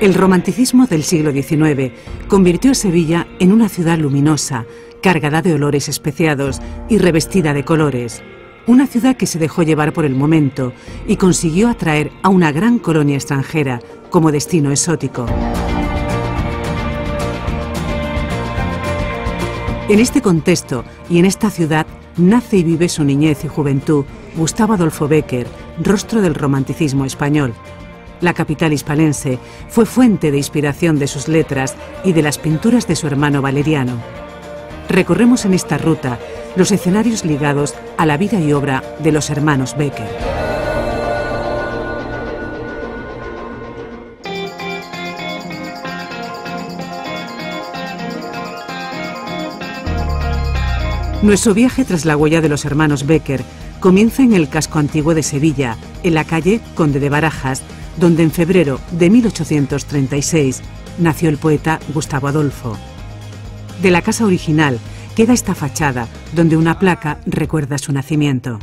El romanticismo del siglo XIX convirtió a Sevilla en una ciudad luminosa, cargada de olores especiados y revestida de colores. Una ciudad que se dejó llevar por el momento y consiguió atraer a una gran colonia extranjera como destino exótico. En este contexto y en esta ciudad nace y vive su niñez y juventud Gustavo Adolfo Bécquer, rostro del romanticismo español. La capital hispalense fue fuente de inspiración de sus letras y de las pinturas de su hermano Valeriano. Recorremos en esta ruta los escenarios ligados a la vida y obra de los hermanos Bécquer. Nuestro viaje tras la huella de los hermanos Bécquer comienza en el casco antiguo de Sevilla, en la calle Conde de Barajas, donde en febrero de 1836 nació el poeta Gustavo Adolfo. De la casa original queda esta fachada, donde una placa recuerda su nacimiento.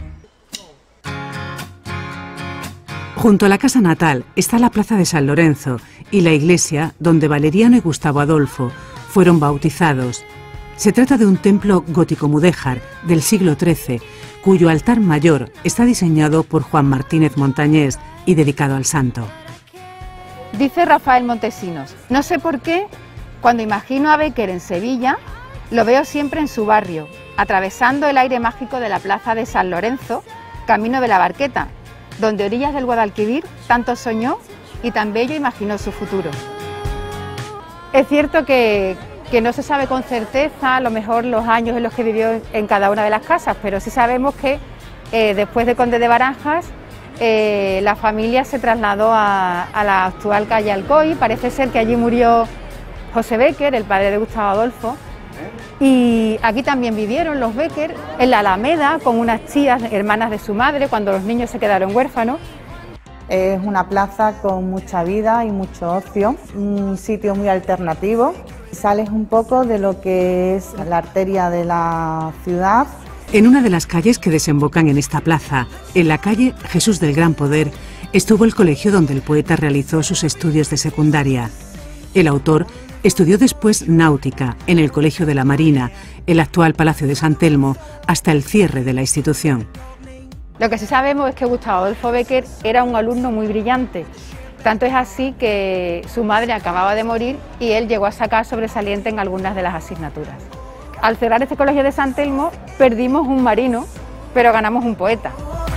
Junto a la casa natal está la plaza de San Lorenzo y la iglesia donde Valeriano y Gustavo Adolfo fueron bautizados. Se trata de un templo gótico mudéjar del siglo XIII, cuyo altar mayor está diseñado por Juan Martínez Montañés y dedicado al santo. Dice Rafael Montesinos: no sé por qué, cuando imagino a Bécquer en Sevilla, lo veo siempre en su barrio, atravesando el aire mágico de la plaza de San Lorenzo, camino de la Barqueta, donde a orillas del Guadalquivir tanto soñó y tan bello imaginó su futuro. Es cierto que no se sabe con certeza a lo mejor los años en los que vivió en cada una de las casas, pero sí sabemos que después de Conde de Barajas la familia se trasladó a la actual calle Alcoy. Parece ser que allí murió José Bécquer, el padre de Gustavo Adolfo, y aquí también vivieron los Bécquer en la Alameda con unas tías hermanas de su madre cuando los niños se quedaron huérfanos. Es una plaza con mucha vida y mucho ocio, un sitio muy alternativo. Sales un poco de lo que es la arteria de la ciudad. En una de las calles que desembocan en esta plaza, en la calle Jesús del Gran Poder, estuvo el colegio donde el poeta realizó sus estudios de secundaria. El autor estudió después náutica en el Colegio de la Marina, el actual Palacio de San Telmo, hasta el cierre de la institución. Lo que sí sabemos es que Gustavo Adolfo Bécquer era un alumno muy brillante. Tanto es así que su madre acababa de morir y él llegó a sacar sobresaliente en algunas de las asignaturas. Al cerrar este colegio de San Telmo perdimos un marino, pero ganamos un poeta.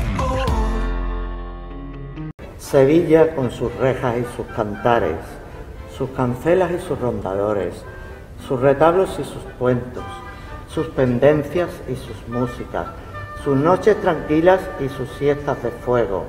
Sevilla con sus rejas y sus cantares, sus cancelas y sus rondadores, sus retablos y sus cuentos, sus pendencias y sus músicas, sus noches tranquilas y sus siestas de fuego.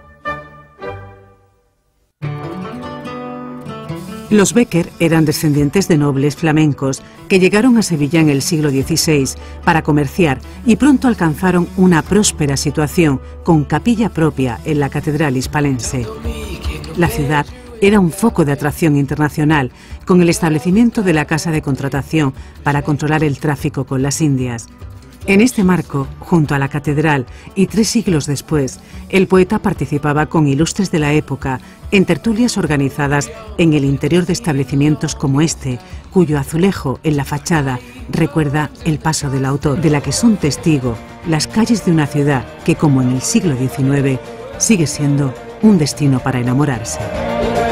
Los Bécquer eran descendientes de nobles flamencos que llegaron a Sevilla en el siglo XVI para comerciar y pronto alcanzaron una próspera situación con capilla propia en la catedral hispalense. La ciudad era un foco de atracción internacional con el establecimiento de la Casa de Contratación para controlar el tráfico con las Indias. En este marco, junto a la catedral y 3 siglos después, el poeta participaba con ilustres de la época en tertulias organizadas en el interior de establecimientos como este, cuyo azulejo en la fachada recuerda el paso del autor, de la que son testigo las calles de una ciudad que, como en el siglo XIX, sigue siendo un destino para enamorarse.